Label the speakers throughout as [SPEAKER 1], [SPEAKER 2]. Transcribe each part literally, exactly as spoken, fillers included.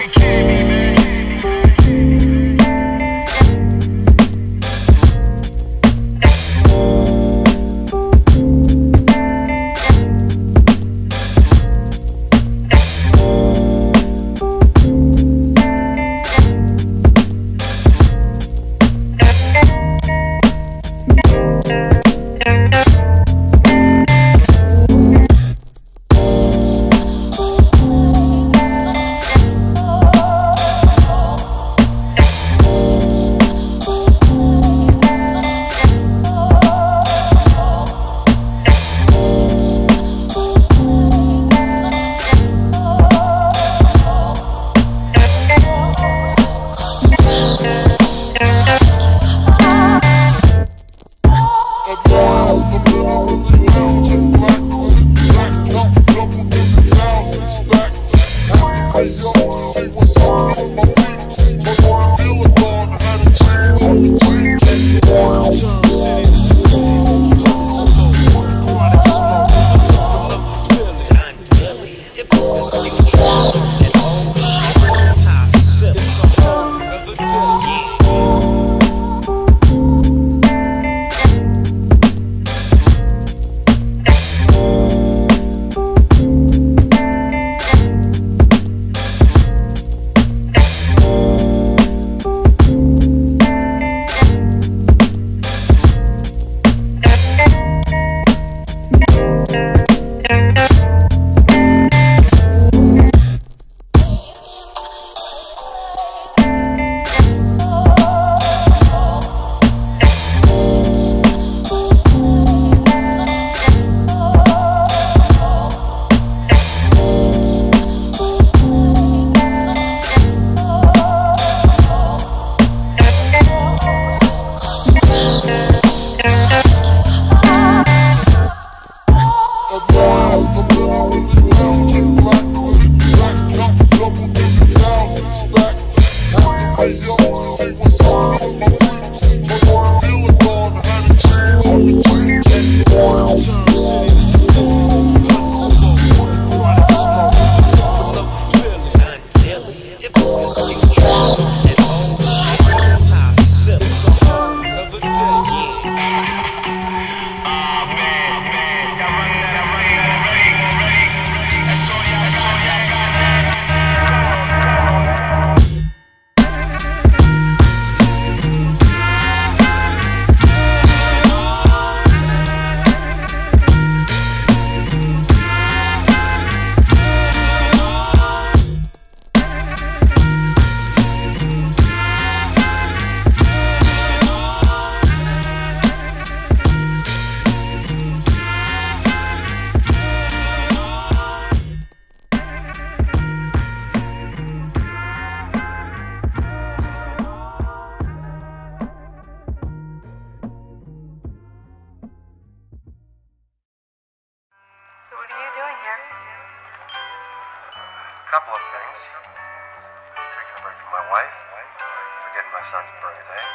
[SPEAKER 1] couple of things. Taking a break from my wife, forgetting my son's birthday,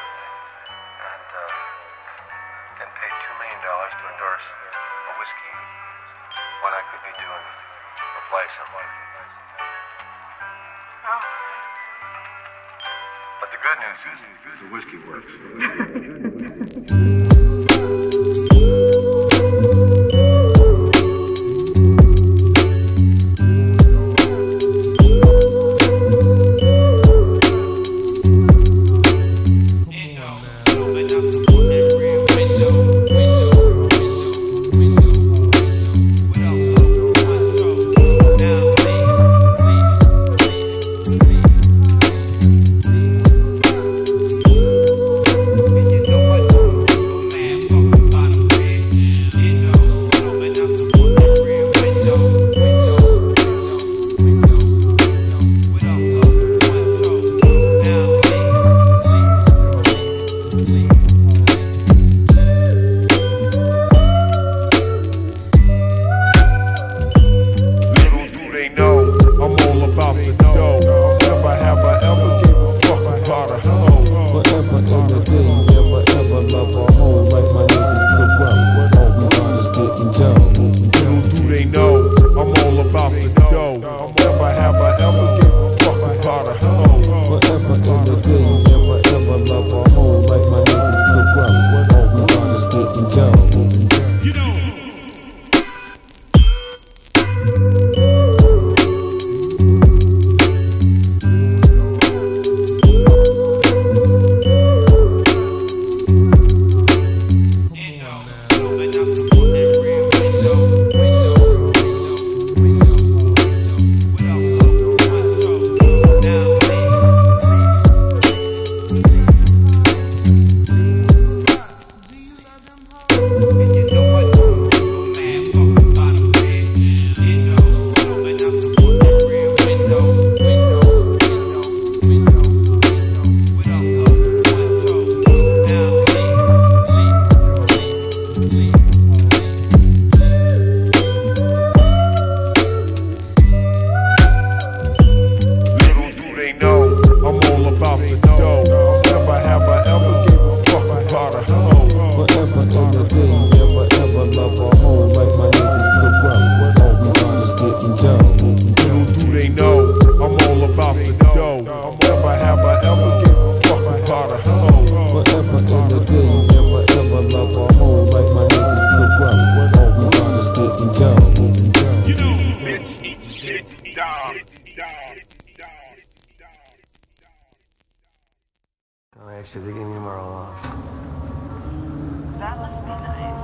[SPEAKER 1] and uh, getting paid two million dollars to endorse a whiskey when I could be doing a play somewhere.
[SPEAKER 2] Oh.
[SPEAKER 1] But the good news is the whiskey works.
[SPEAKER 2] shit down, down, down.
[SPEAKER 1] Oh, actually, they gave me tomorrow off.
[SPEAKER 3] That must be nice.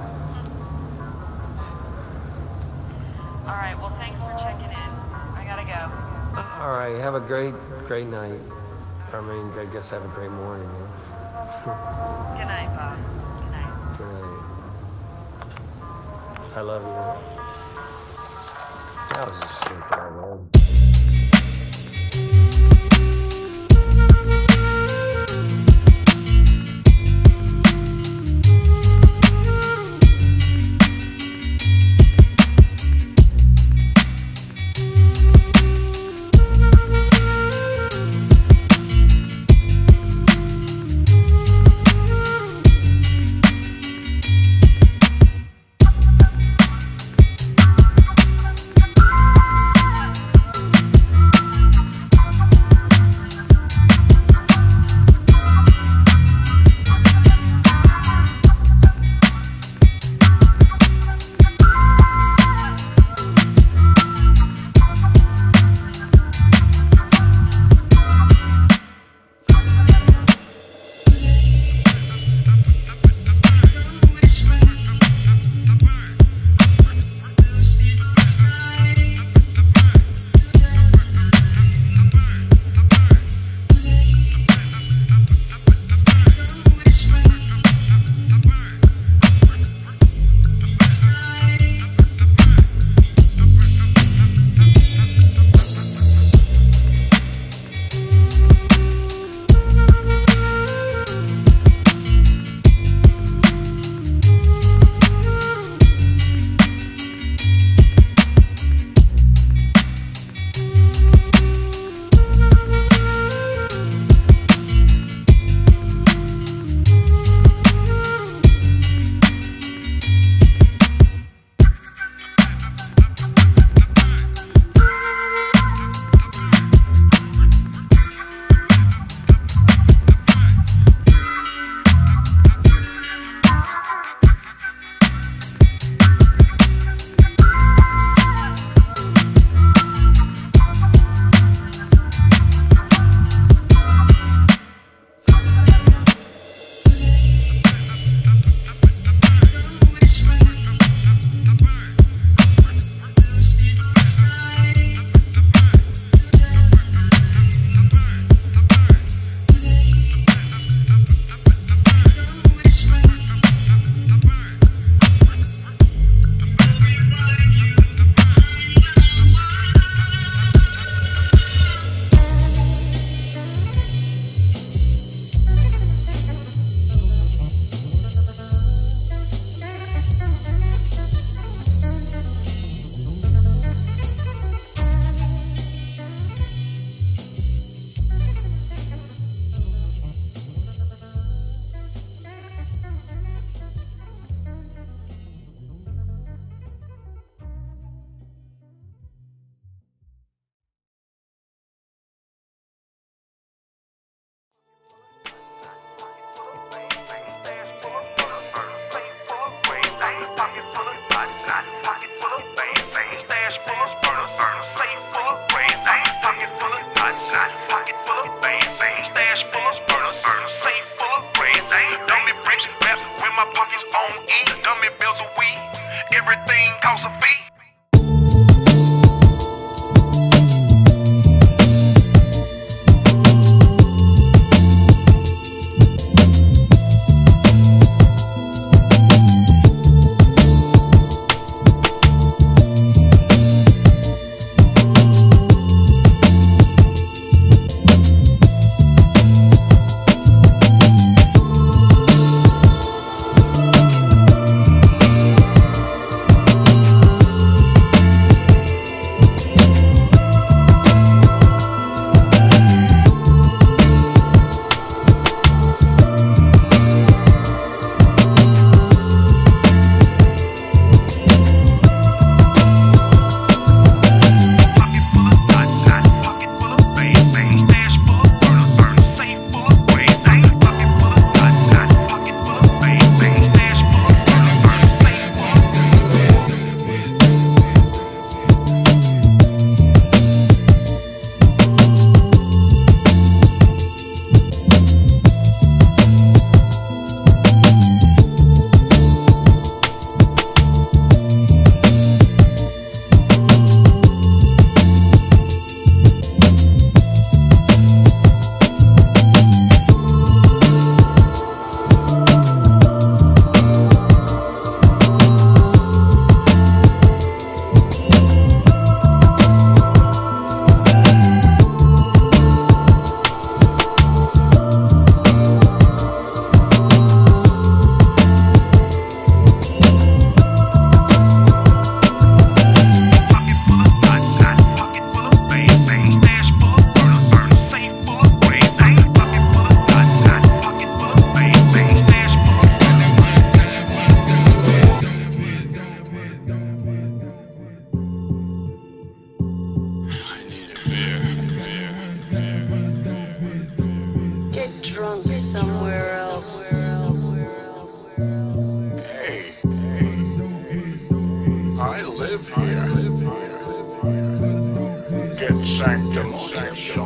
[SPEAKER 3] All right, well, thanks for checking in. I gotta go.
[SPEAKER 1] All right, have a great, great night. I mean, I guess have a great morning. You know?
[SPEAKER 3] Good night, Bob. Good night.
[SPEAKER 1] Good night. I love you. That was a shit guy, man.
[SPEAKER 2] get sanctimonious.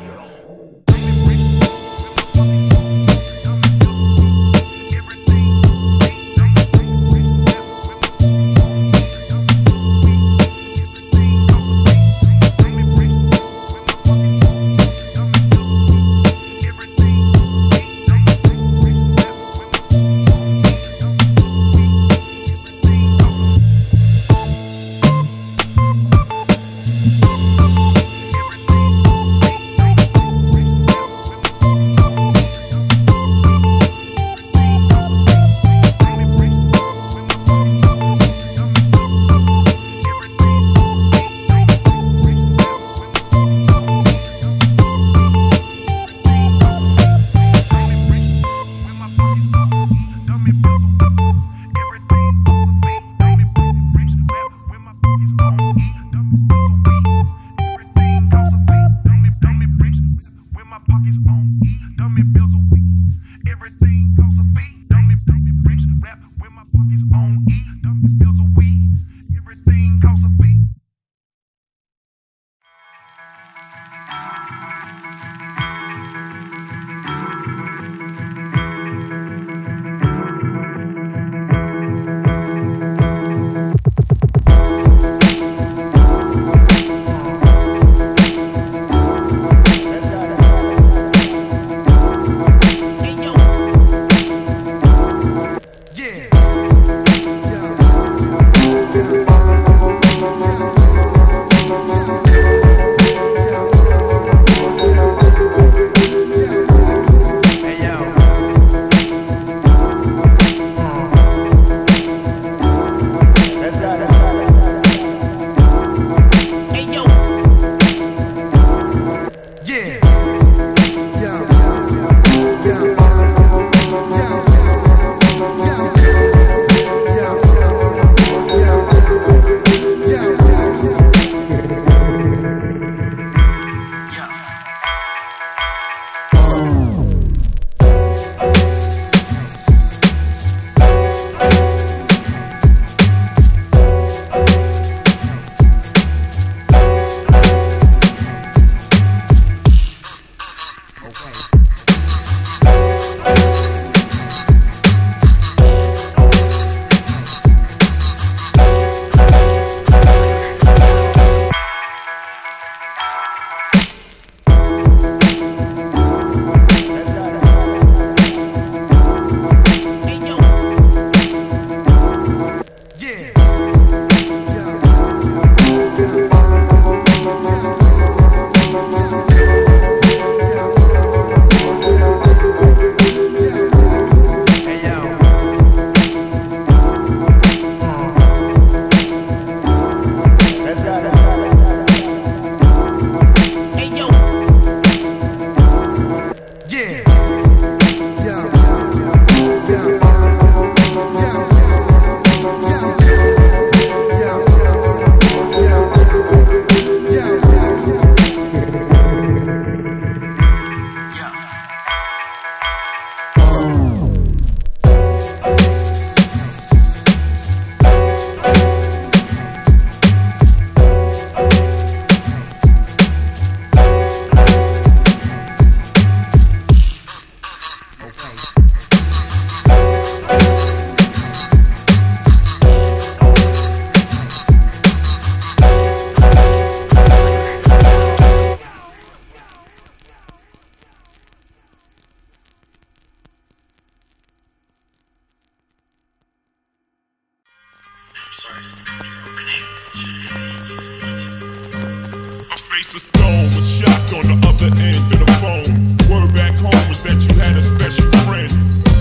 [SPEAKER 2] face a stone was shocked on the other end of the phone. Word back home was that you had a special friend.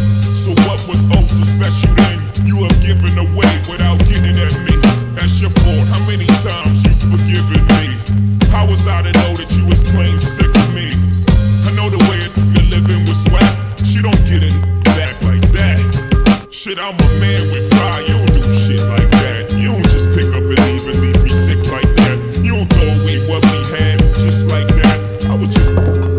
[SPEAKER 2] So what was oh so special then? You have given away without getting at me. That's your fault. How many times you forgiven me? How was I to know that you was plain sick of me? I know the way you're living was whack. She don't get it back like that. Shit, I'm a man with pride. You don't do shit like that. You don't just pick up and leave and leave me sick like that. You don't throw away what we had just like that. I was just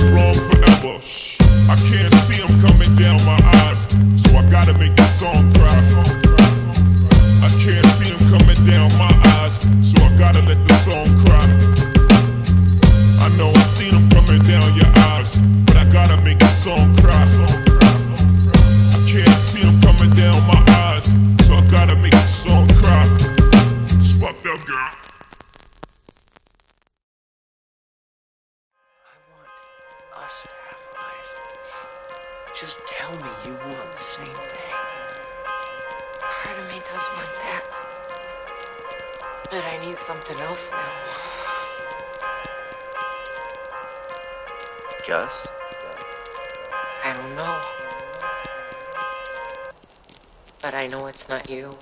[SPEAKER 2] wrong forever. Shh. I can't see them coming down my eyes, so I gotta make the song cry. I can't see them coming down my eyes, so I gotta let the song cry. I know I see them coming down your eyes, but I gotta make the song cry. I can't see them coming down my eyes, so I gotta make the song cry. It's fucked up, girl.
[SPEAKER 4] Us to have life. Just tell me you want the same thing.
[SPEAKER 5] Part of me does want that. But I need something else now.
[SPEAKER 4] Gus?
[SPEAKER 5] I don't know. But I know it's not you.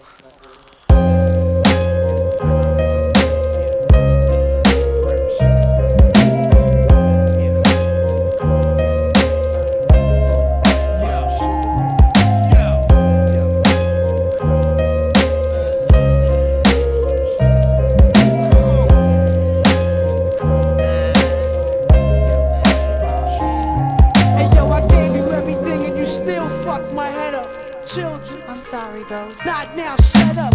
[SPEAKER 6] Children,
[SPEAKER 5] I'm sorry, Ghost.
[SPEAKER 6] not now, shut up.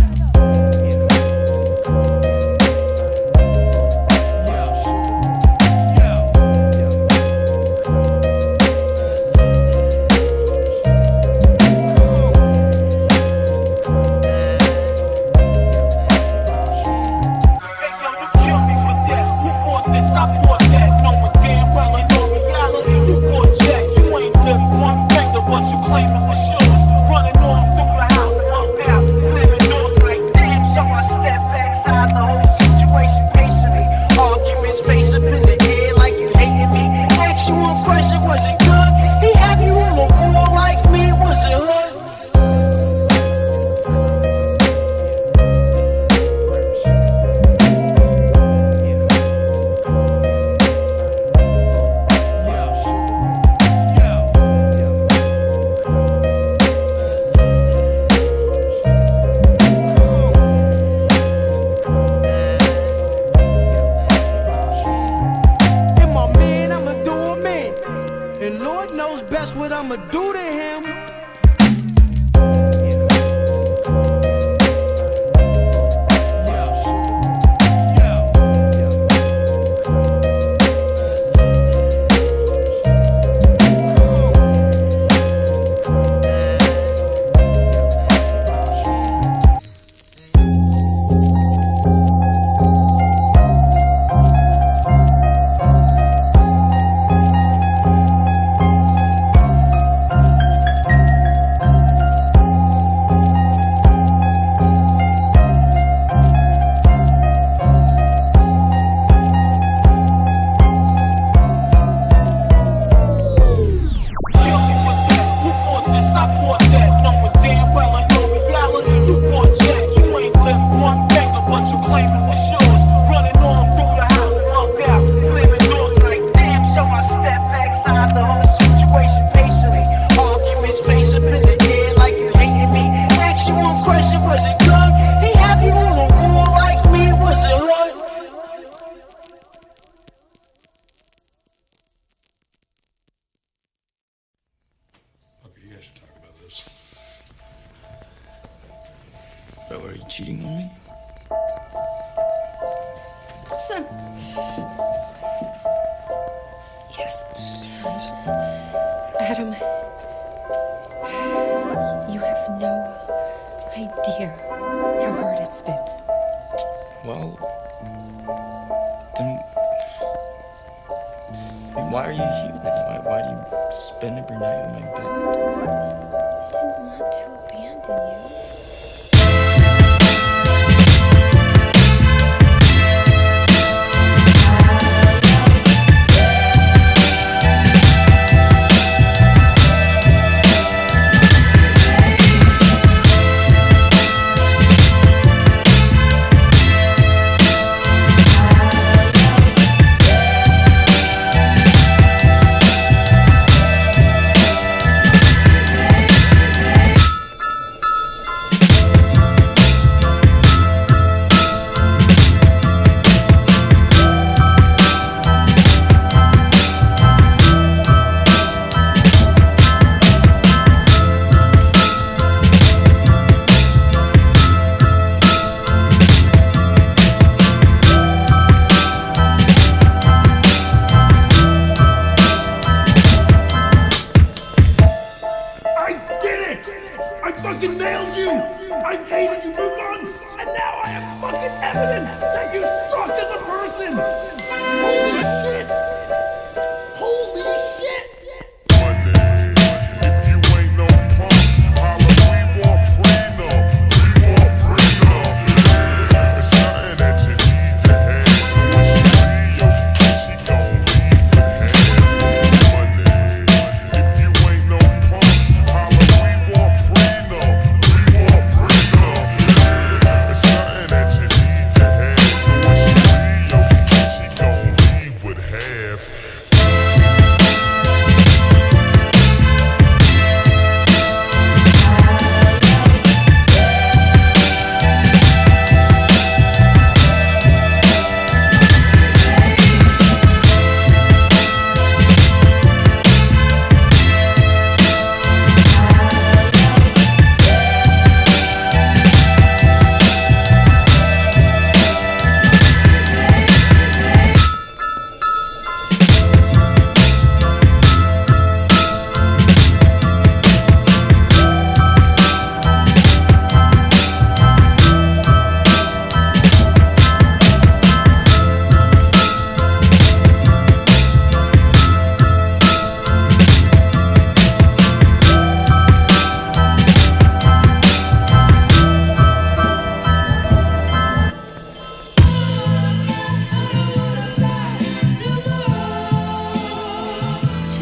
[SPEAKER 6] And Lord knows best what I'ma do to him.
[SPEAKER 7] Bro, are you cheating on me?
[SPEAKER 5] Son. Yes.
[SPEAKER 7] Seriously?
[SPEAKER 5] Adam, you have no idea how hard it's been.
[SPEAKER 7] Well, then, then why are you here then? Why, why do you spend every night in my bed?
[SPEAKER 5] I didn't want to abandon you.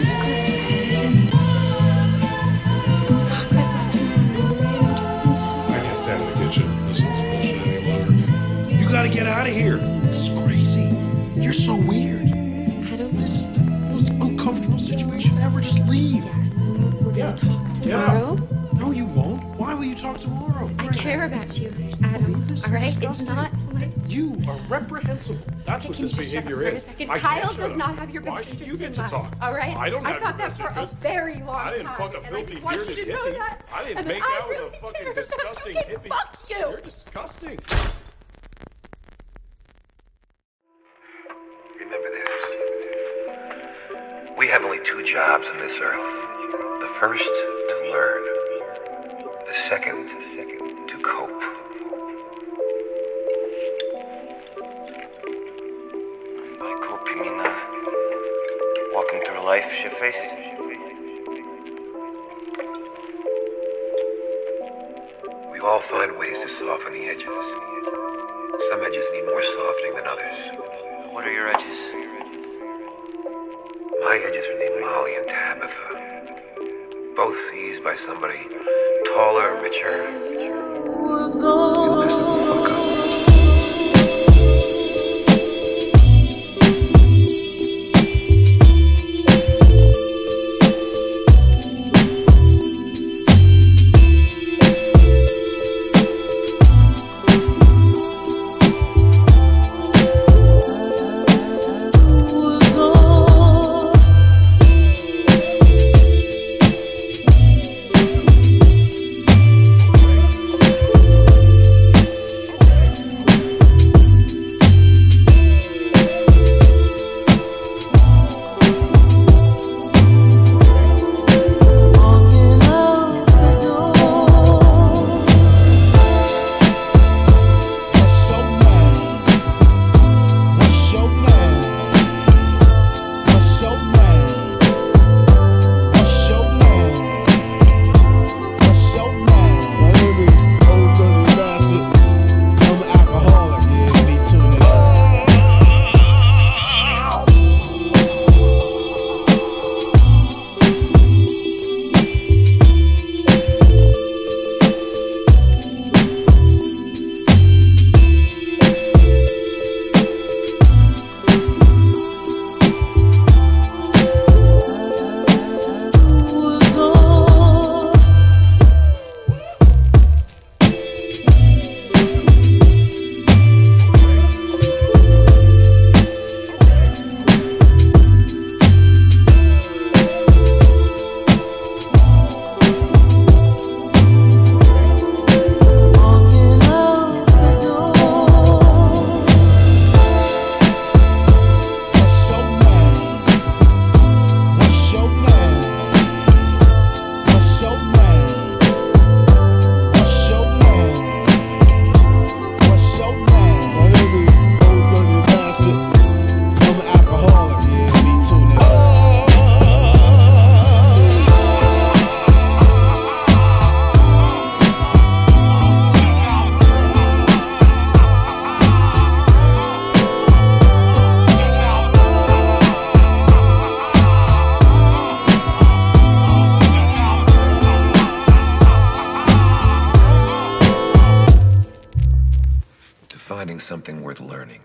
[SPEAKER 8] just go ahead and talk about this tomorrow, right? I'm just, I'm sorry.
[SPEAKER 9] I can't stand in the kitchen. Listen to this bullshit any longer. You gotta get out of here. This is crazy. You're so weird.
[SPEAKER 8] Adam,
[SPEAKER 9] This is the most uncomfortable situation ever. Just leave.
[SPEAKER 8] Adam, we're gonna
[SPEAKER 9] Yeah.
[SPEAKER 8] talk
[SPEAKER 9] Get
[SPEAKER 8] tomorrow.
[SPEAKER 9] No, you won't. Why will you talk tomorrow?
[SPEAKER 8] I care about you, Adam.
[SPEAKER 9] This is
[SPEAKER 8] All right, it's
[SPEAKER 9] disgusting.
[SPEAKER 8] not like
[SPEAKER 9] You are reprehensible. That's
[SPEAKER 8] Okay,
[SPEAKER 9] what
[SPEAKER 8] can
[SPEAKER 9] this
[SPEAKER 8] you shut up
[SPEAKER 9] behavior
[SPEAKER 8] for a
[SPEAKER 9] is.
[SPEAKER 8] second?
[SPEAKER 9] I can't
[SPEAKER 8] Kyle
[SPEAKER 9] shut
[SPEAKER 8] does
[SPEAKER 9] up.
[SPEAKER 8] not have your
[SPEAKER 9] Why
[SPEAKER 8] best
[SPEAKER 9] should you
[SPEAKER 8] interest
[SPEAKER 9] get
[SPEAKER 8] in
[SPEAKER 9] to
[SPEAKER 8] mind.
[SPEAKER 9] talk?
[SPEAKER 8] All right,
[SPEAKER 9] I don't
[SPEAKER 8] I
[SPEAKER 9] have
[SPEAKER 8] thought
[SPEAKER 9] your
[SPEAKER 8] that
[SPEAKER 9] best
[SPEAKER 8] for
[SPEAKER 9] interest.
[SPEAKER 8] a very long
[SPEAKER 9] I didn't
[SPEAKER 8] time,
[SPEAKER 9] fuck a
[SPEAKER 8] and I
[SPEAKER 9] filthy
[SPEAKER 8] just want you
[SPEAKER 9] bearded
[SPEAKER 8] to know
[SPEAKER 9] hippie.
[SPEAKER 8] that.
[SPEAKER 9] I didn't
[SPEAKER 8] and
[SPEAKER 9] make
[SPEAKER 8] I
[SPEAKER 9] out with
[SPEAKER 8] really
[SPEAKER 9] a fucking
[SPEAKER 8] care about
[SPEAKER 9] disgusting
[SPEAKER 8] you.
[SPEAKER 9] hippie.
[SPEAKER 8] Fuck you.
[SPEAKER 9] You're disgusting.
[SPEAKER 1] Remember this. We have only two jobs on this earth. The first, to learn. The second, to cope.
[SPEAKER 10] By cope, you mean uh, walking through life shit-faced?
[SPEAKER 1] We all find ways to soften the edges. Some edges need more softening than others.
[SPEAKER 10] What are your edges?
[SPEAKER 1] My edges are named Molly and Tabitha. Both seized by somebody taller, richer. And less of a fuck up. Finding something worth learning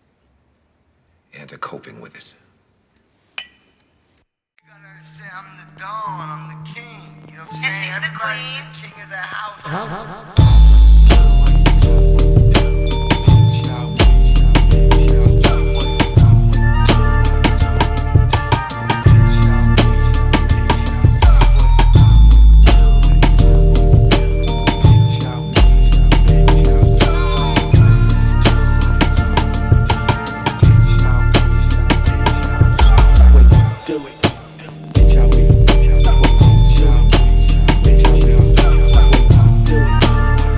[SPEAKER 1] and to coping with it.
[SPEAKER 11] You gotta understand, I'm the Don, I'm the king. You know what I'm saying? Everybody's the king of the house. Uh-huh.
[SPEAKER 12] Do it.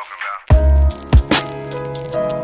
[SPEAKER 1] talking about.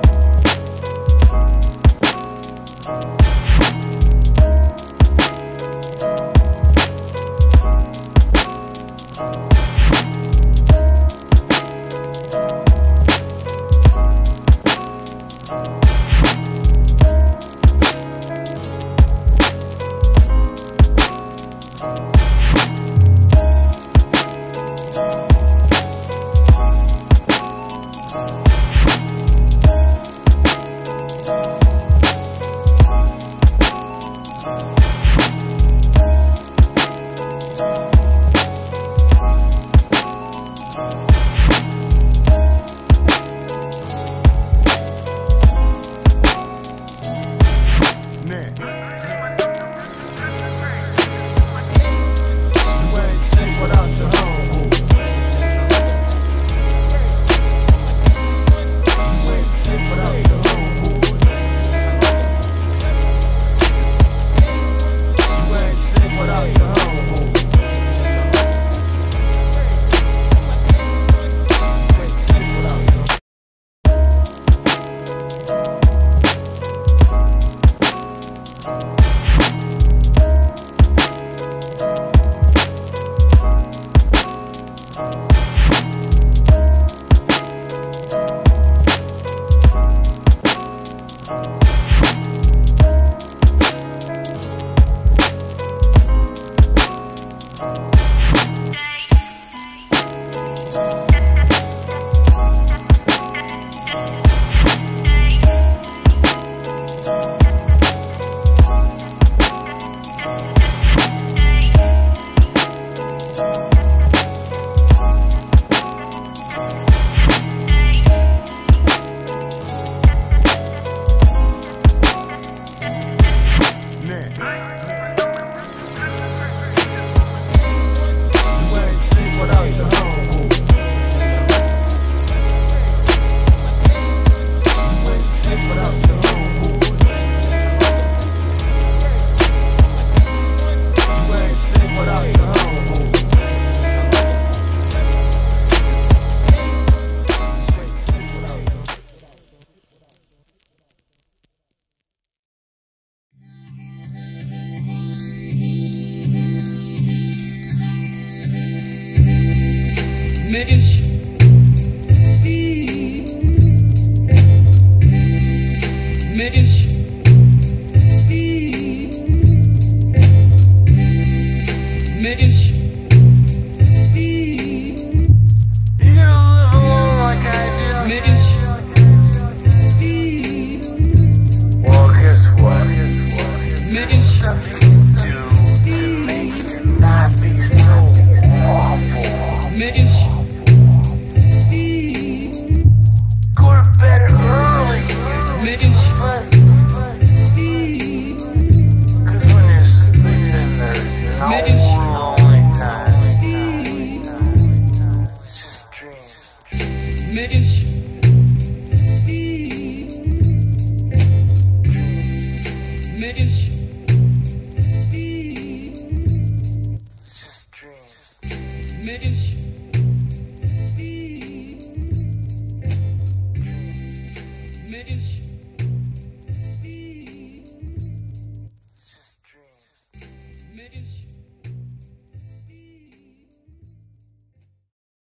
[SPEAKER 12] It's